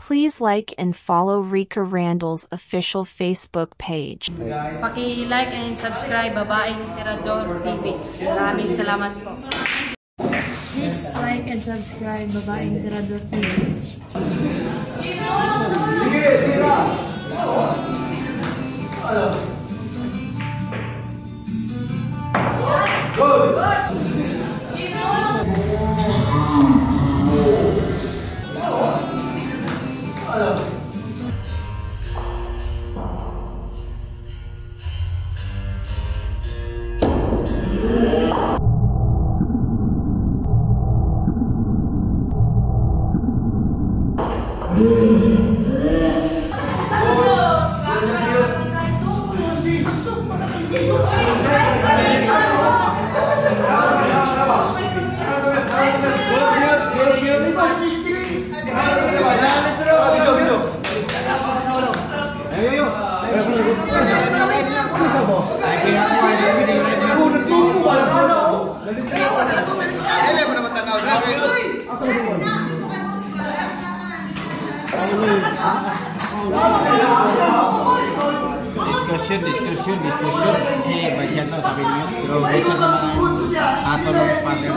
Please like and follow Rika Randall's official Facebook page. Paki-like and subscribe Babaeng Tirador TV. Maraming salamat po. Please like and subscribe Babaeng Tirador TV. Sige, tira! Discussion si baca tuh sampai mute bro baca atau nulis pakai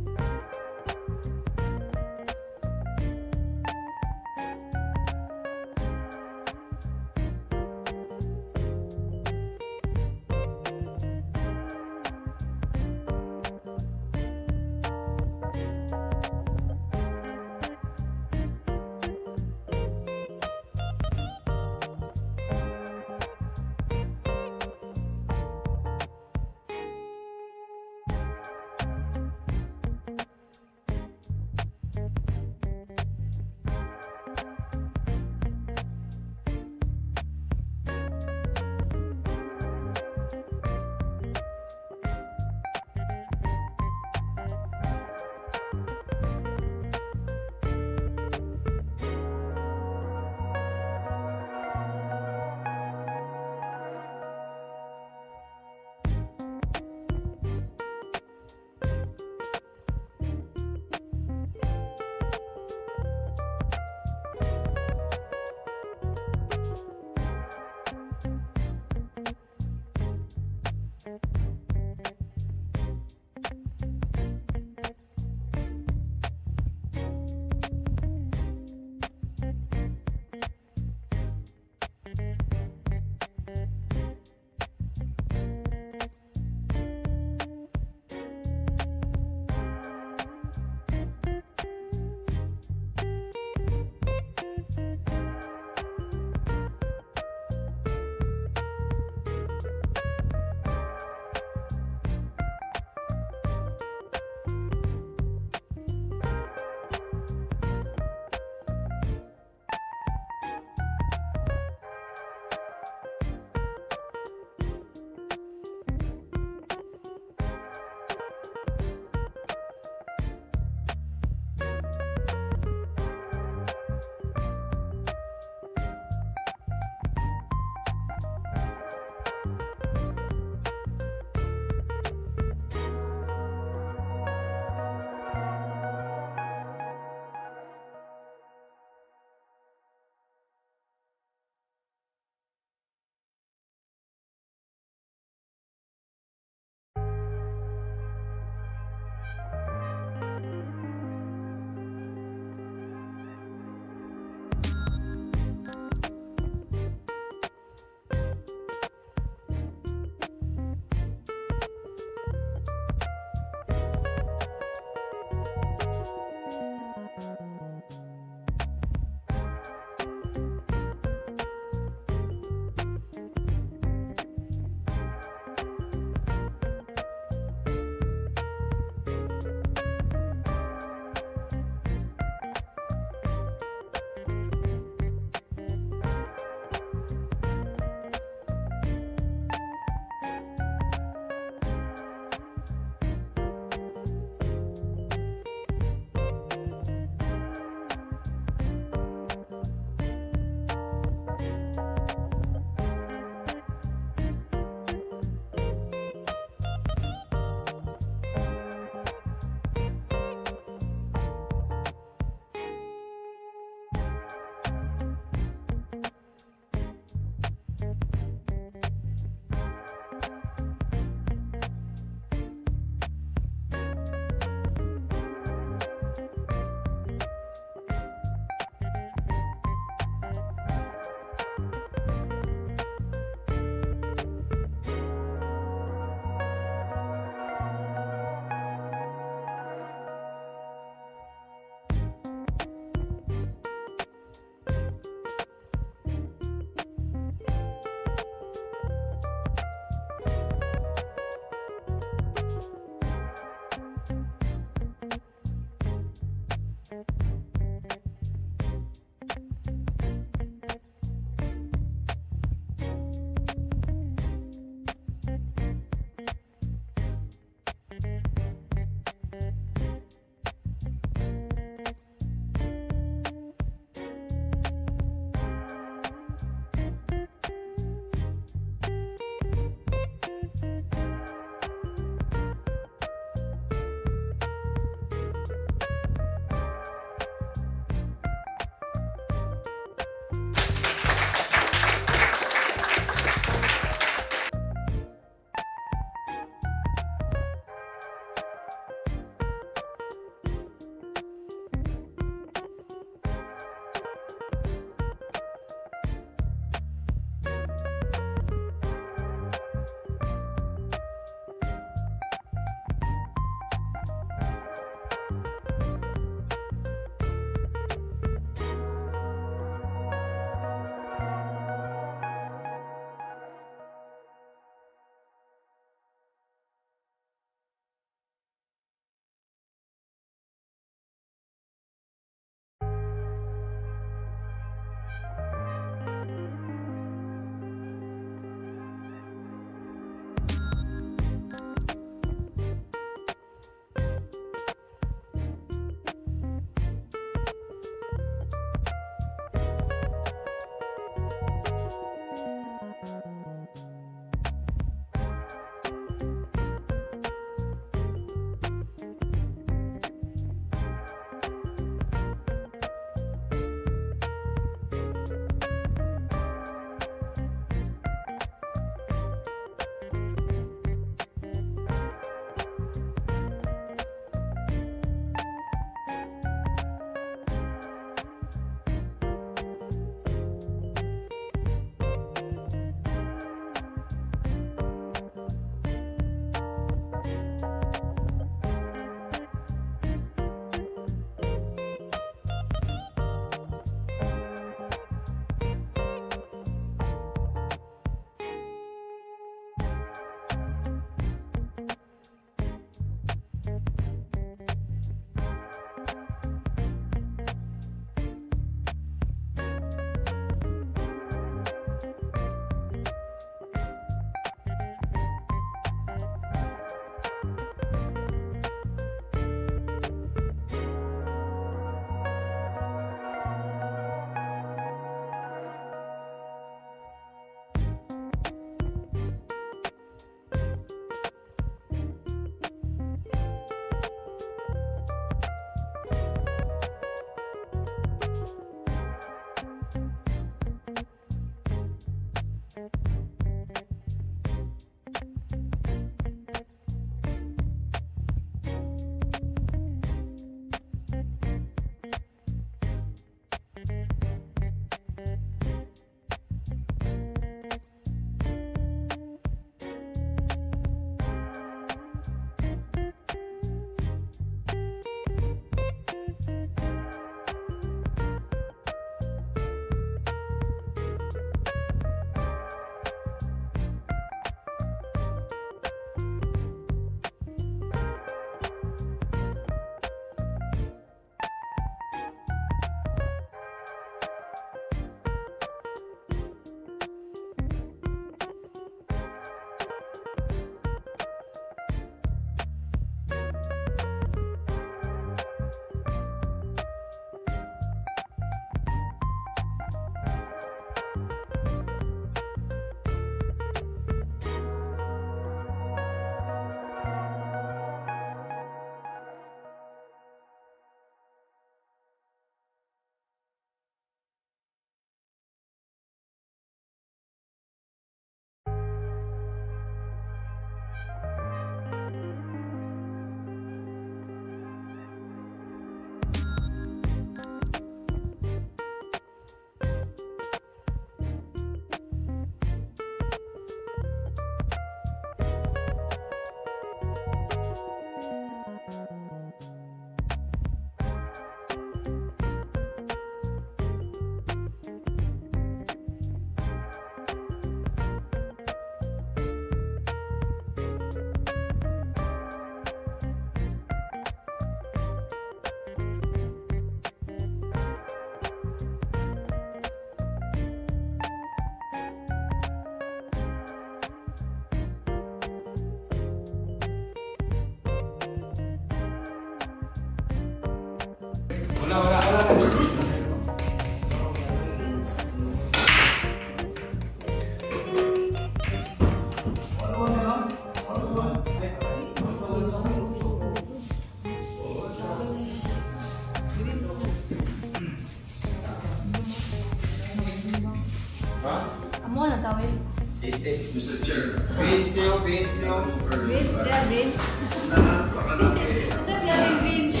Mr. Chair. Vince niyo. Vince ka, Vince. Napakalaki. Vince.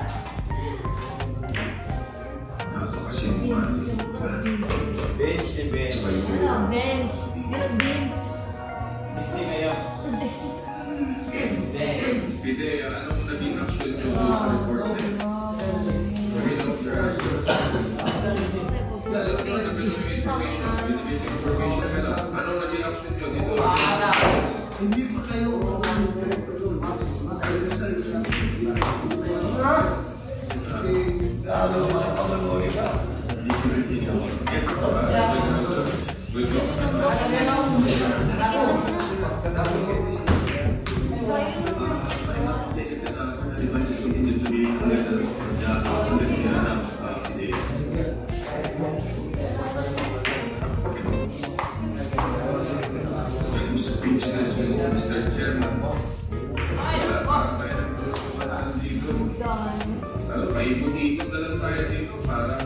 Napakasimpan. Bench ni Bench. Vince. Vince. Sisi ngayon. Pide, anong naging action nyo sa report din? Read off your answers. Alam nyo, nagkaroon yung information. Binibig information ka lang. Anong naging action nyo dito? Hindi pa kayo Speechless with Mr. Chairman. Wala pa tayo nagtulungan dito. Alam, paikot-ikot na lang tayo dito. Parang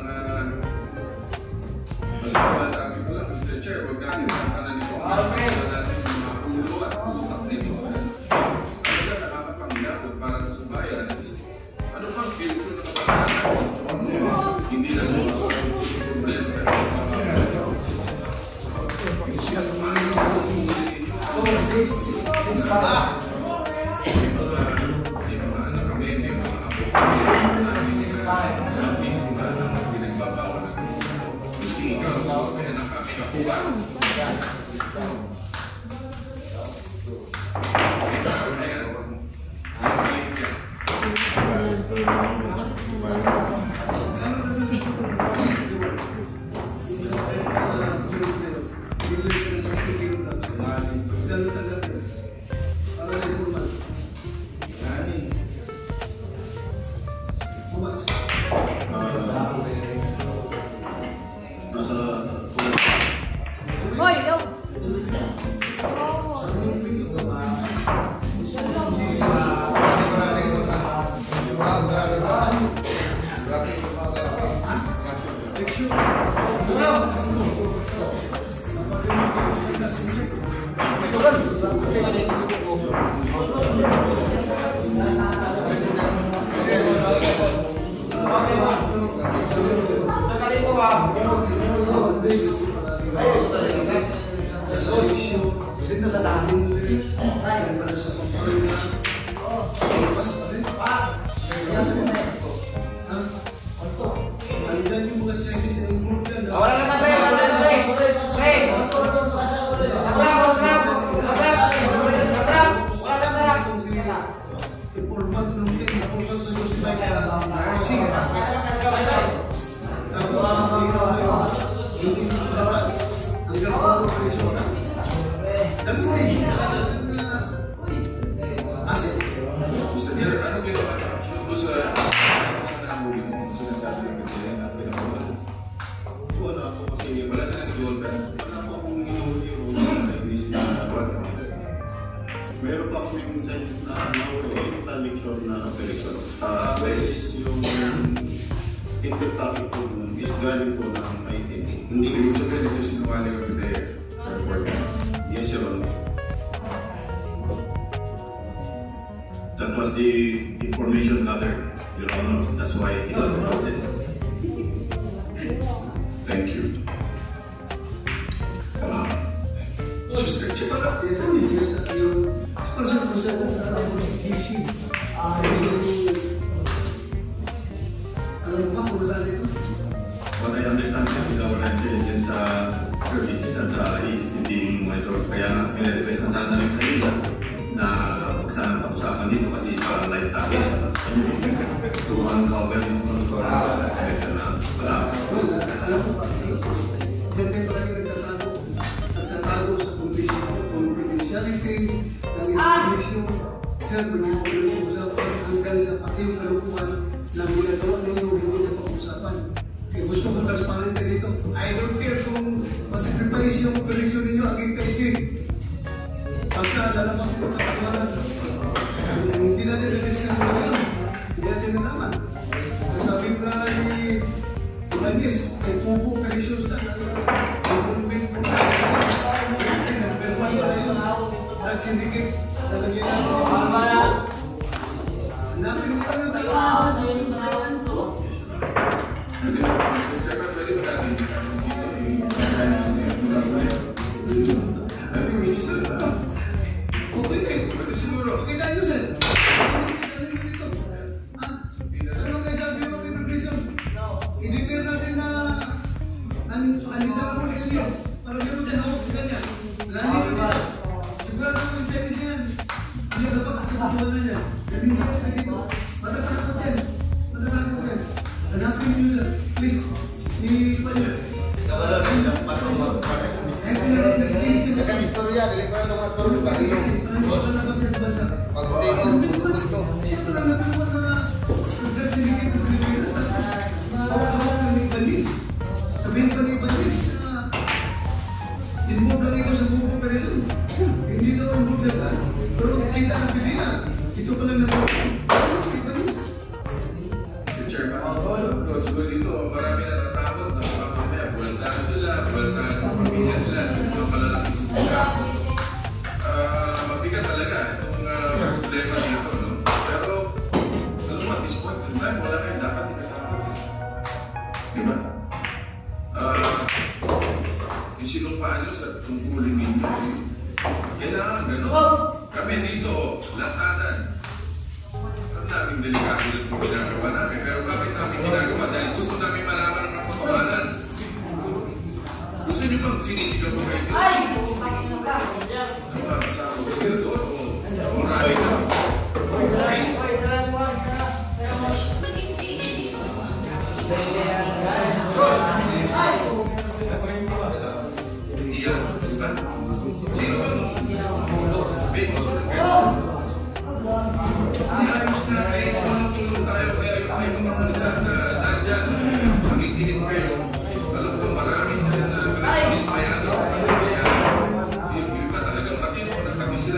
mas masasabi ko lang, Mr. Chair, huwag natin nakanan nito. Wala natin yung mga ulo at utak nito. Ano na nakakapangilapot para sa bayan? Ano pang future na kapag hindi na naman problema sa mga yung siya kumain sa Hoy, yo! meron pa kami incentives na sa lecture na operation. Yung intertopic po is galing po ng ICT. Hindi ko sabihin, nagsisinungaling kami there. Yes, Your Honor. That was the information gathered, Your Honor. That's why it was reported. Thank you. Mr. Chairman. What I understand from our intelligence service is that ISIS is being monitored. Kaya nga, nire-request na sana namin kanila na huwag sana pag-usapan dito kasi parang live topic. To uncover yung control na wala. Diyan kayo palagi nagtatago sa confidentiality ng information. Sir, hindi mo pag-uusapan hanggang sa pati yung kalukuhan na ginagawa ninyo, hindi na pag-uusapan. Kaya gusto kong transparent dito. I don't care kung masacrifice yung operation ninyo aging kaisi. Basta lalabas nyo katawanan. Hindi natin na-discuss na yun. Hindi natin nalaman. Sabi ko na ni Yes, ay pupo perisyon na involvement po na yan. Hindi ako dito. Matatakot yan. Matatakot yan. Hanapin nyo lang. Please. I-palit. Istorya, dili ko na itong ator sa Basilong. Ano na ba siya sa bansa? Pagbutingaw, buto-buto. Ito lang nagkaroon na nagsiligit ng Pilipinas na hawak ng Ibanis. Sabihin pa ng Ibanis na involved lang ito sa buong operasyon. Hindi na involved sa lahat. Pero kita ang Pilina. Ito pa lang naman Ibanis. Mr. Chairman, siguro dito, marami na natatakot na mamaya, buwaltaan sila, buwaltaan ang pamilya nila, ito malalaki sa buka. Mabigat talaga itong problema dito, no? Pero, at this point in time, wala kayo dapat ikatakot. Diba? Yung sinumpaan nyo sa tungkulin ninyo, kailangan gano'n. Kami dito, lakatan. Ang daming delikado rin itong ginagawa namin. Pero bakit namin ginagawa? Dahil gusto namin malaman ang katotohanan. Gusto nyo bang sinisigaw ko kayo? Ano ba? Kasama ko sila doon? O rally na? Iyan. Diba? Sino bang? Sabihin mo sila kayo. Ayos na kayo. Tulong tayo. Kaya yung mga kunisan na nandyan. Makikinig kayo. Alam ko marami na dismayado. Yung iba talagang matino. Nagkami sila.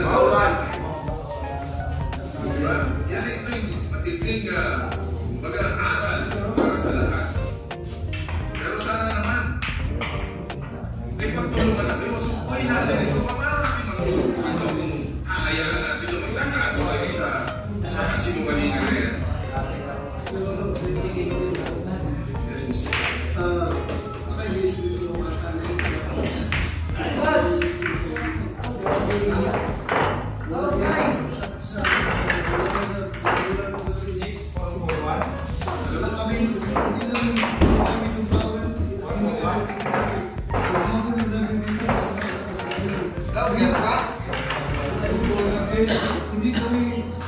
Diba? Yan ito yung matinding mag-aaral para sa lahat. Pero sana naman may pagtulungan na kayo. Sukuhin natin ito. Paano natin masusukuhin ito kung kakayaan natin yung magdagago kayo sa kasinungalingan na yan? Hindi kami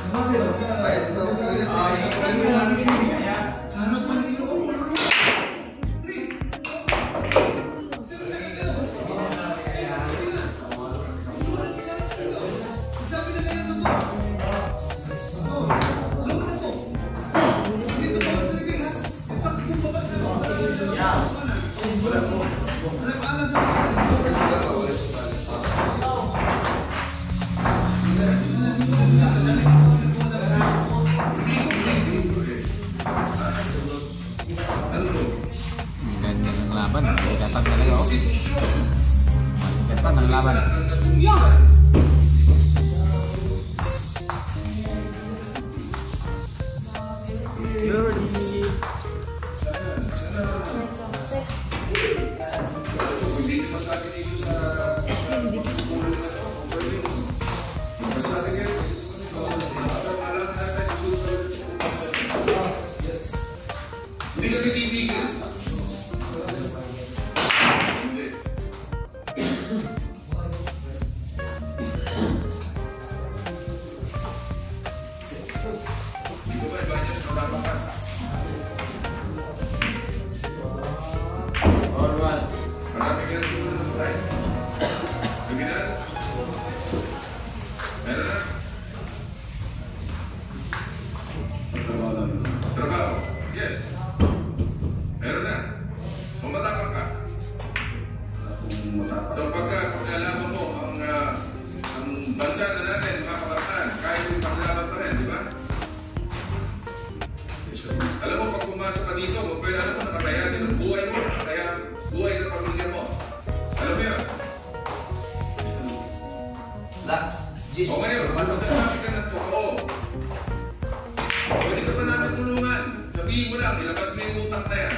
Ganda ng laban. Bigatang talaga, oh. Bigatang ng laban. Hindi kasi titigil. Hindi. Hindi ko ba iba niya sa kababakan? Marami ka na sumunod ng tayo. Luminan? Meron na? Trabaho? Yes. Meron na. Kung matapang ka. So pagkalaman mo ang bansa na natin, mga kabataan, kahit yung paglaban pa rin, di ba? Alam mo, pag pumasok ka dito, alam mo, nakatayanin ang buhay mo, buhay ng pamilya mo. Alam mo yun? O ngayon, kung magsasabi ka ng totoo, pwede ka pa namin tulungan. Sabihin mo lang, ilabas mo yung utak na yan.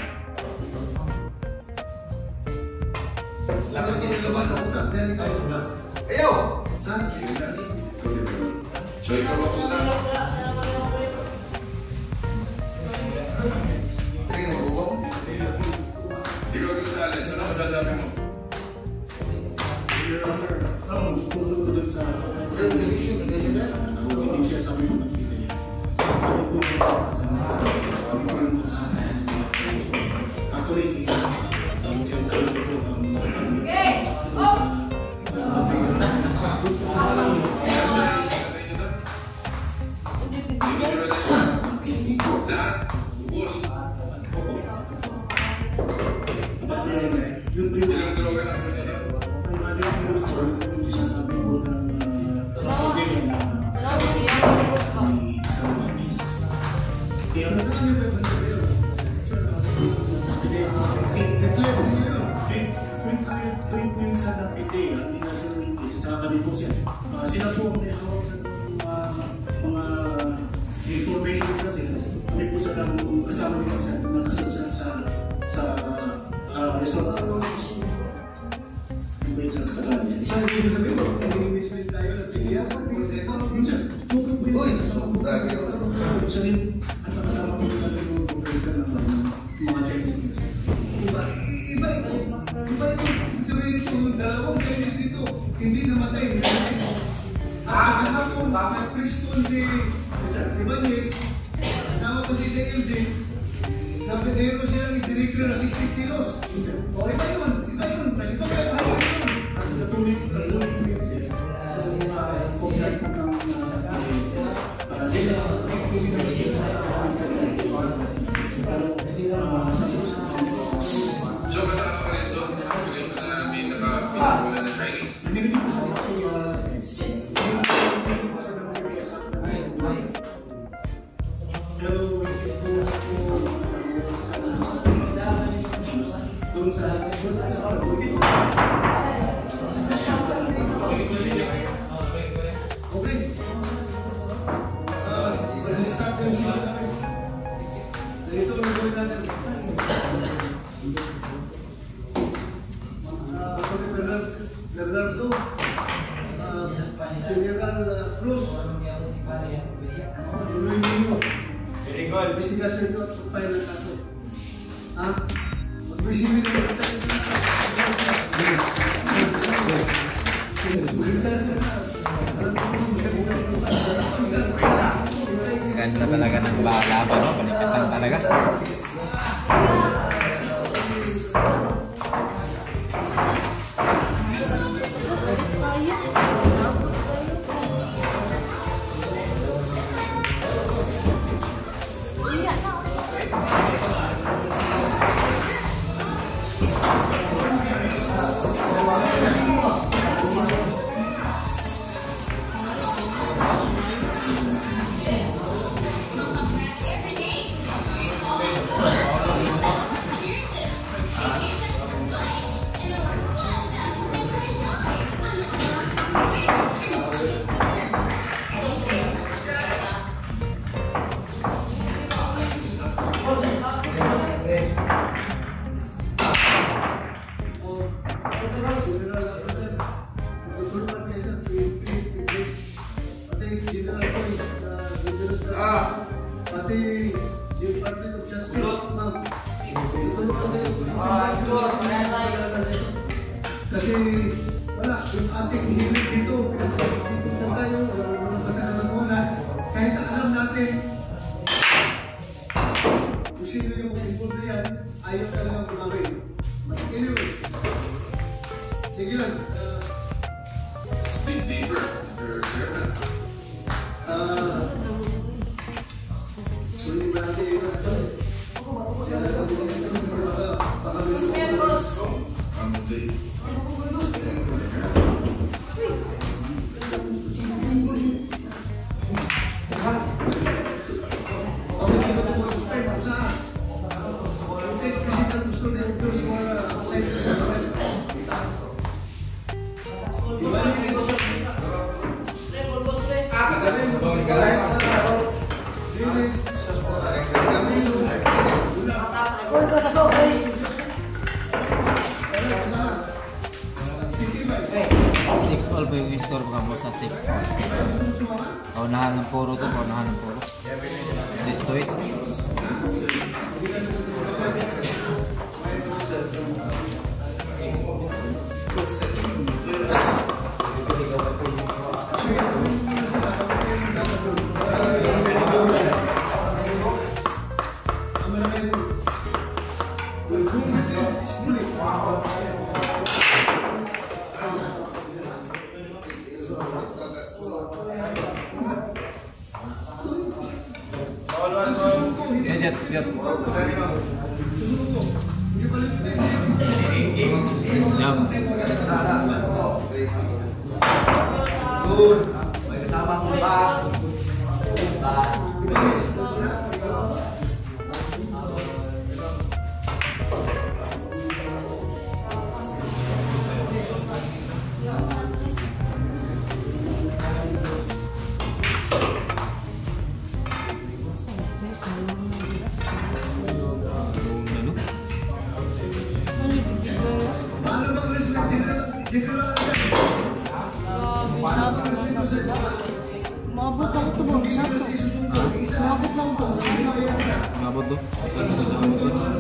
Ayaw! Ayun na. So ikaw ang utak. Ikaw Gonzales, ano masasabi mo? tungkol sa hindi siya sabi mo. Sila po may hawak sa mga information kasi kami po sa kasama nila sa nakasusan sa resort sa sa Catalan. Sa ibig sabihin mo, nag-investment tayo ng TDS o ito, minsan, uy, sa rin, kasama po nila sa mga kumpensa ng mga Chinese nila. Iba ito. Sabihin ito, dalawang Chinese dito, hindi namatay, hindi namatay. At kahapon, nag-pristone si Ibanez, kasama pa si DLG, napinero siya ni Director na 60 kilos. O iba yun. Kasi ito kayo yun. At natuloy siya. Contact ng So, kasama ka rin doon sa population na may nakapinagula ng Chinese? Hindi ko sa investigasyon ito at pagpahal ng kaso. Mag-receive ito. Ganda talaga ng laban, no? Panipatan talaga. Kasi wala, yung ating hilig dito, dito tayo, wala pasalamat muna, kahit alam natin kung sino yung involved yan, ayaw talagang kumawin. But anyway, sige lang. Speak deeper, Mr. Chairman. Sorry ba natin yun ito? All ba yung score pa mo sa 6? Kaunahan ng puro to, kaunahan ng puro. This to it. Susuko, hindi. Yan. Susuko. Hindi pala ito. Jam. Good. May kasama ko ba? Paano mag-respect? General Maabot ako ito bang sa ito. Maabot lang ito. Mabot to. Saan ko sa mabot to?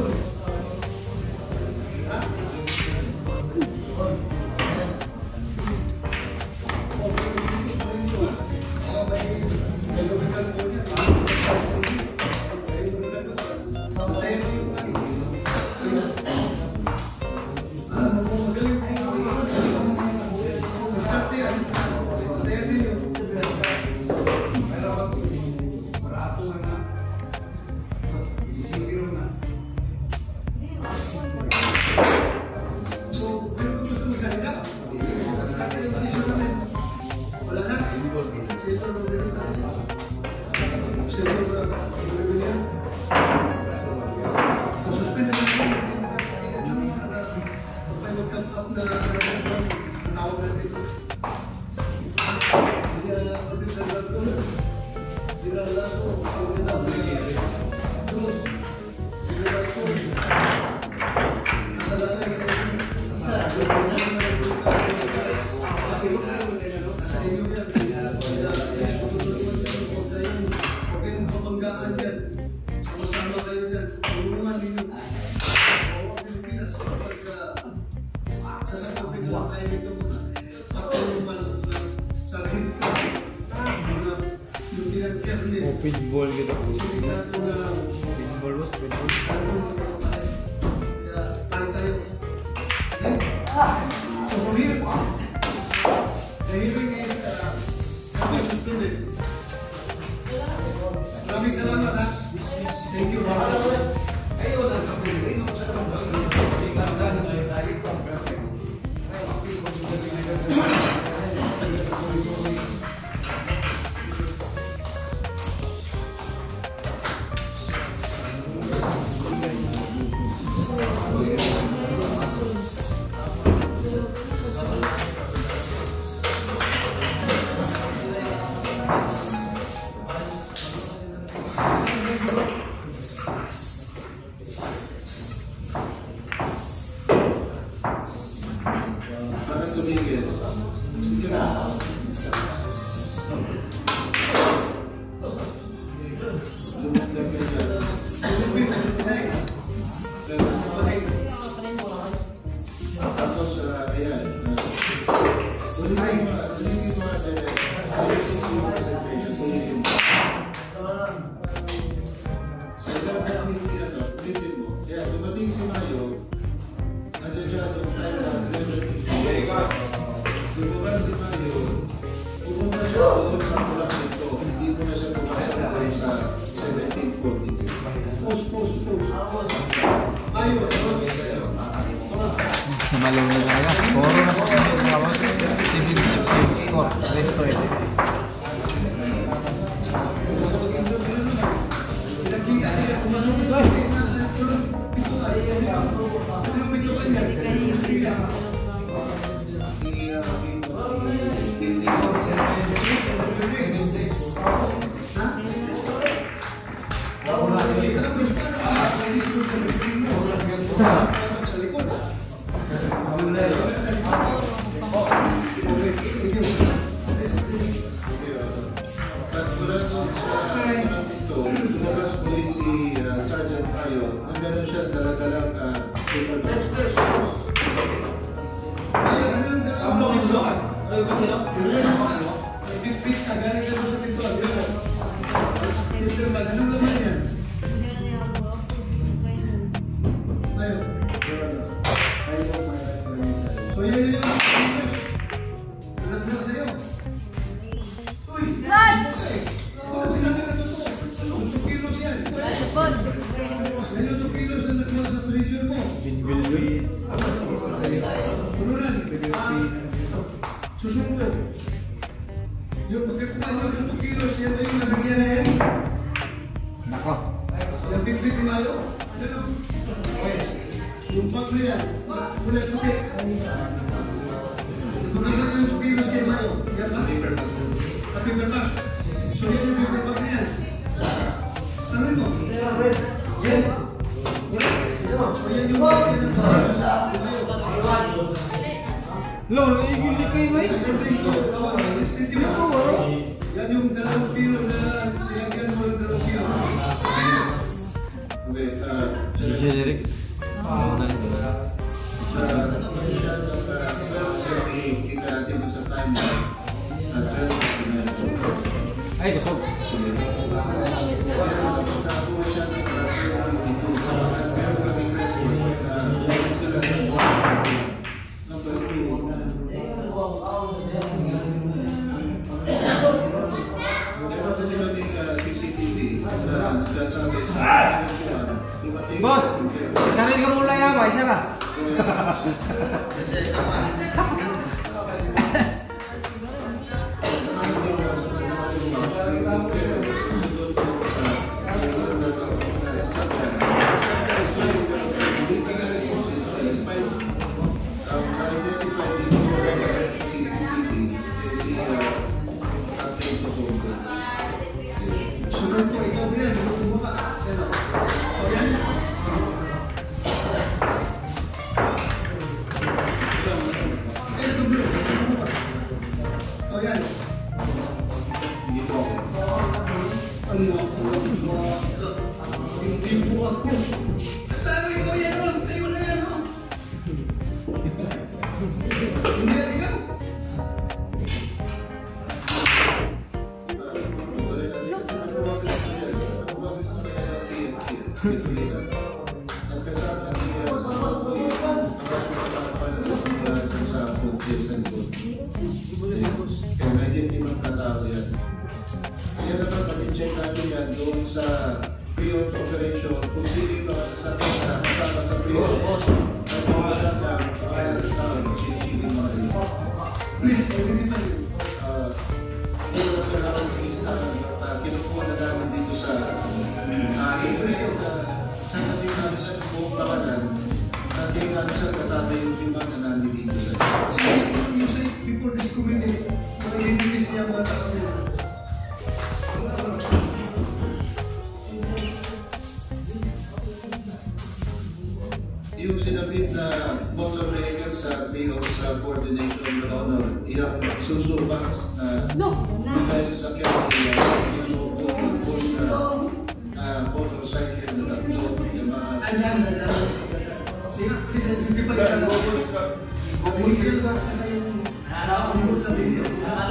Pinball gitu. Pinball bos, pinball. So from here, the hearing is suspended. Maraming salamat ha. Thank you. Sa malunod talaga. Puro na po sa mga boss. 76 yung score. Resto ito. So yun yung Run! bitbit ni Mayo. Ano? Yung pag na yan, kulay puti. Magkakaroon yung virus kay Mayo. Yan ba? Happy birthday. So yan yung paper bag na yan. Tanong mo? Yes. So yan yung paper na virus kay Mayo. Lord, hindi kayo ba? Yan yung dalawang kilo na nilagyan mo yung dalawang kilo. Okay, Siya direct. kita natin sa time Ay, kusog. Boss, sarili ka mula yan ba? Isa ka. Susunod ko, ikaw ba yan? Bumaba. O yan. Ito bro. O yan. Hindi po ako. Lalo ikaw yan o. Tayo na yan o. Hindi yan ikaw. Kaya naman pag-check natin yan doon sa pre-ops operation kung sino yung mga sasakyan na kasama sa pre-ops. At kung saan ka, pangalan ng tao, sino mga rin. Please, hindi pa yun. Hindi naman sila ako mag-lista at kinukuha na namin dito sa i-press na sasabihin namin sa buong pangalan na tingin namin sa kasama yung lima na namin dito sa So, you say before this committee, mag-introduce niya mga tao nila. yung sinabit na motor vehicle sa BO sa coordination ng honor, iyang susubas na hindi tayo sasakyan, iyang susubok ng post na motorcycle na tatlo, yung mga Sige, please, hindi pa yan. Bumigil ka sa yung nakakambot sa video.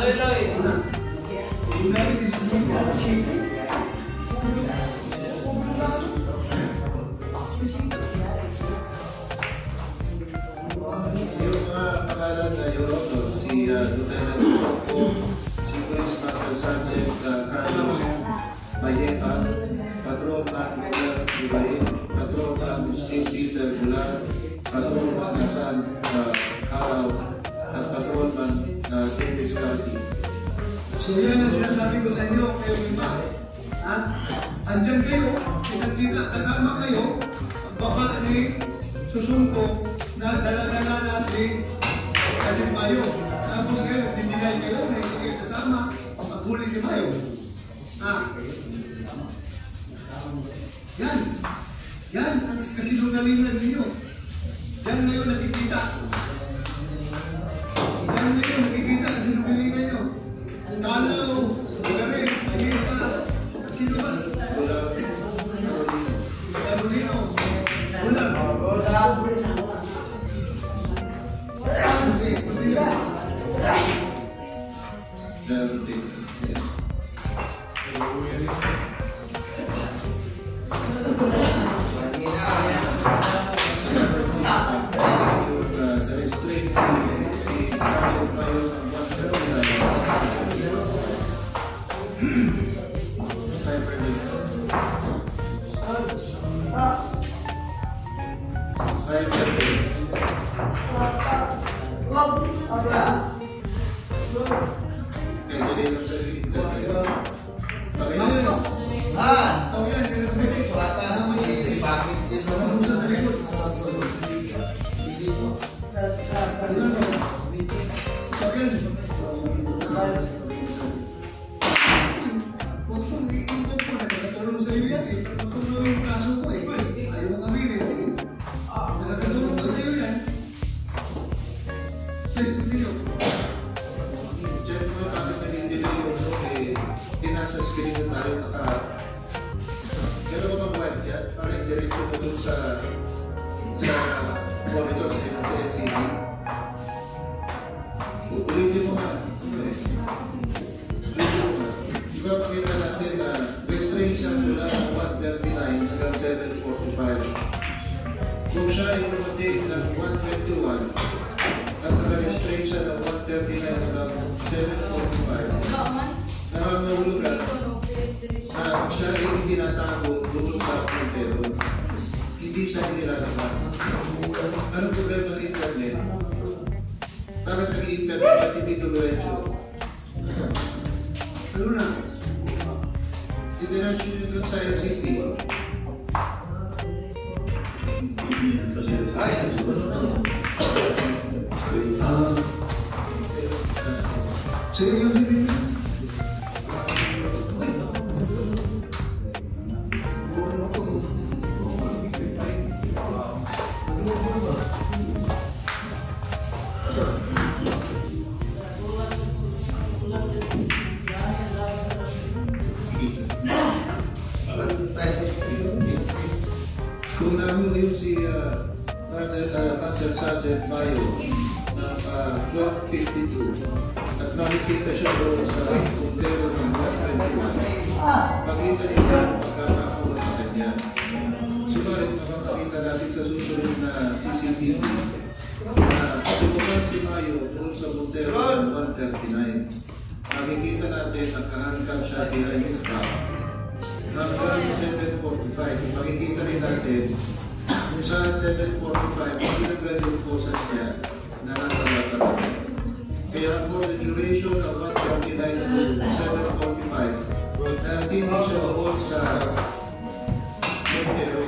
Yung gamit is yung mga pangalan na yung honor, si Lieutenant Soko, si Police Master Sergeant Carlos Mayeta, Patrolman Ibrahim, Patrolman Steve Peter Bulan, Patrolman Hasan Karaw, at Patrolman Dennis Carty. So yan ang sinasabi ko sa inyo, kayo iba. Andyan kayo, kita kasama kayo, baba ni Susungko na dala-dala na si Sergeant Mayo. Tapos kayo, didinay kayo na hindi kayo kasama, paghuli ni Mayo. Yan ang kasinungalingan ninyo. Yan ngayon nakikita. Yan ngayon nakikita kasinungalingan nyo. Kalaw, Magarin, Ayeta, sino ba? Carolino, Bulan. Okay, continue. yan eh. Patuloy yung kaso ko eh. Ayaw mo kami eh. Sige. Nakakatulong ko sa'yo yan. Please, continue. Diyan mo, bakit nag-delay yung tinasa screen na tayo Pero ba buwan dyan? Parang diretso mo dun sa monitor sa LCD. Ulitin mo nga. Di ba pakita natin na restraint siya mula 139 hanggang 745. Kung siya ay pumating ng 121 at naka-restraint siya ng 139 hanggang 745, nangangahulugan na siya ay hindi tinatago doon sa puntero. Hindi siya nilalabas. Anong problema ng internet? Bakit nag-internet at hindi dumiretso? Ano na? Diretso yun doon sa LCD. Sige yung hindi na. Kung namin yun si Master Sergeant Mayo ng 1252 at nakikita siya doon sa puntero ng 121, pakita niyo ang pagkakakuha sa kanya. Subalit, makakakita natin sa susunod na CCTV na subukan si Mayo doon sa puntero ng 139. Makikita natin na kahanggang siya behind his back. Hanggang 745, makikita rin natin kung saan 745, pinag-reduposan siya na nasa lapat. Kaya for the duration of 139 to 745, natin siya doon sa Montero.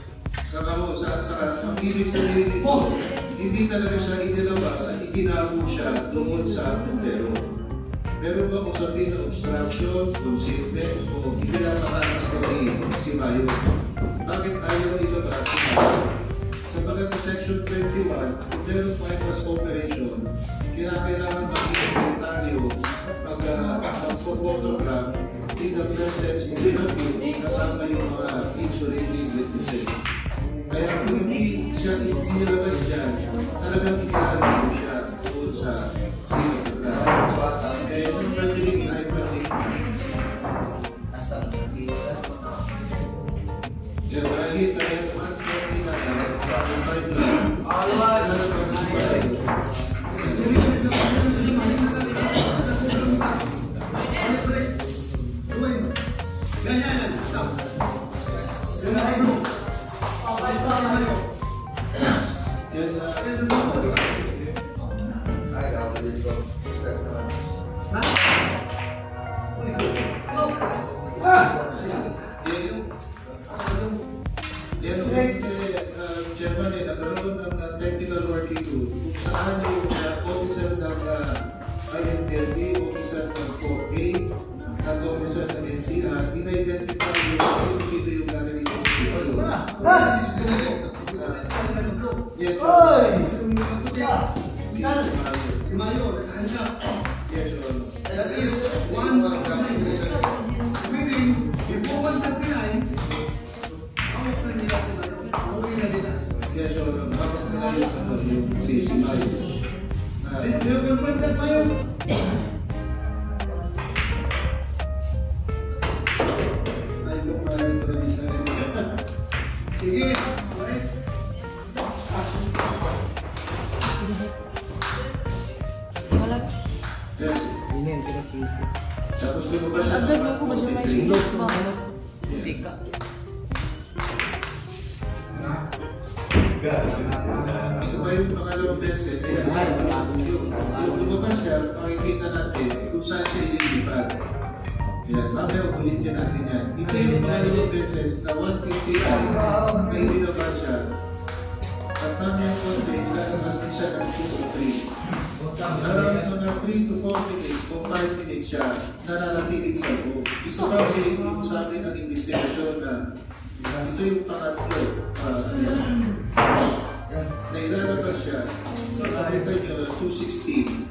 Ang ibig sabihin nito, hindi talaga siya inilabas at itinago siya doon sa Montero. Meron ba kung sabihin ng obstruction, concealment, o pinapakalas ko si Mayo? Bakit ayaw ilabas si Mayo? Sabagat sa Section 21, kung meron bypass operation, kailangan makikita ng tayo pag-photograph in the presence of the accused kasama yung mga insulating witnesses. Kaya kung hindi siya inilabas dyan, talagang ikilalagay siya doon sa scene of the crime. Kaya yung pagdiling ay pagdiling. Kaya kahit tayo ang pinagawin sa ating Agad mo ko ba siya may slot ba? Ito ba yung pangalawang beses? Yung lumabas siya, makikita natin kung saan siya ililipat. Yan, mamaya ulitin natin yan. Ito yung pangalawang beses na 159 na ililabas siya. At mamaya konti, ilalabas din siya ng 2 o 3. Mga 3 to 4 minutes o 5 minutes siya nananatili sa loob. Ito kami sa amin ang investigasyon na ito yung pangatlo. Na ilalabas siya sa kita nyo 216.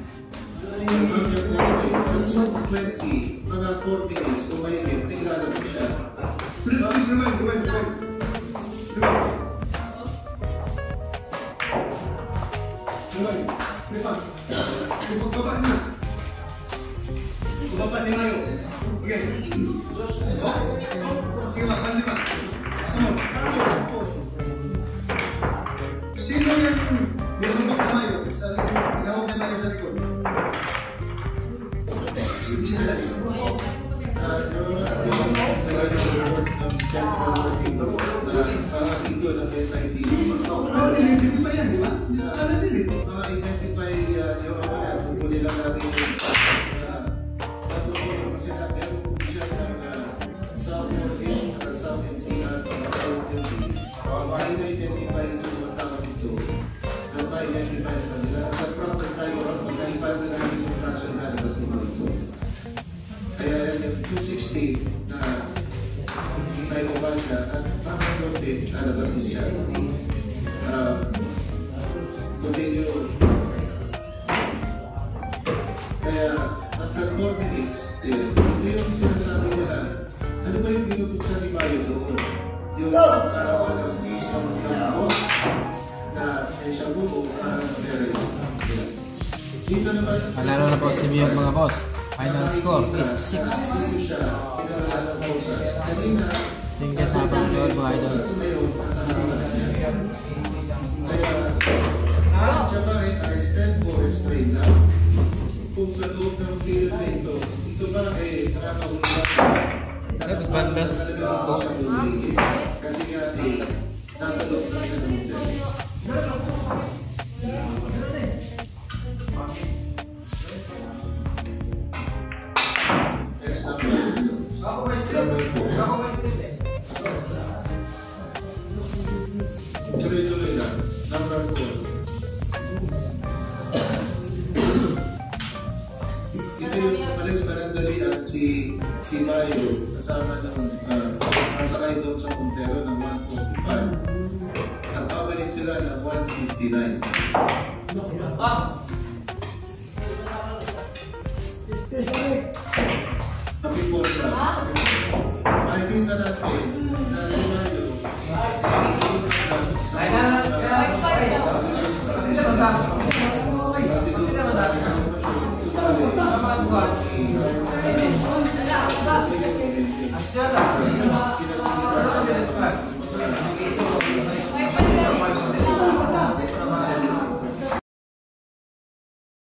Hanggang 20, mga 4 minutes o mahigit na ilalabas siya. Please naman, gawin. Ibaba na. Ibaba ni Mayo. Okay. Sige ba, bandi ba? Sino yan? Ibaba ni Mayo. Ibaba ni Mayo sa likod. Sino lang? Ito ng SIT. Hindi ba yan, di ba? Alam din ito. Identify yung kukunin lang namin kasi meron po siya South Morgan at South NC at South NC. I-identify yung mga tao dito at ma-identify na kanila. At proper tayo at mag-identify na namin yung fraction na labas nito ito. Kaya yung 260 na tayo ba siya at parang loaded lalabas din siya. Continue. Kaya after 4 minutes, ito yung sinasabi nila. Ano ba yung binubuksan ni Mayo doon? Yung karawan ng isang boss na may shabu o pera. Dito naman Manalo na po si Miyog mga boss. Final score 8-6. Thank you sa panonood mga idol. Ang Jabarin ay stand for restraint na kung sa loob ng period na ito ba ay nakakaulitan Tapos bandas po. kasi nga nasa loob na ito ng tuloy-tuloy lang. Number 4. Ito yung Malis Manandali at si Mayo kasama ng kasakay doon sa Montero ng 145. At pabalik sila ng 159. Pakiport lang. Makikita natin na si Mayo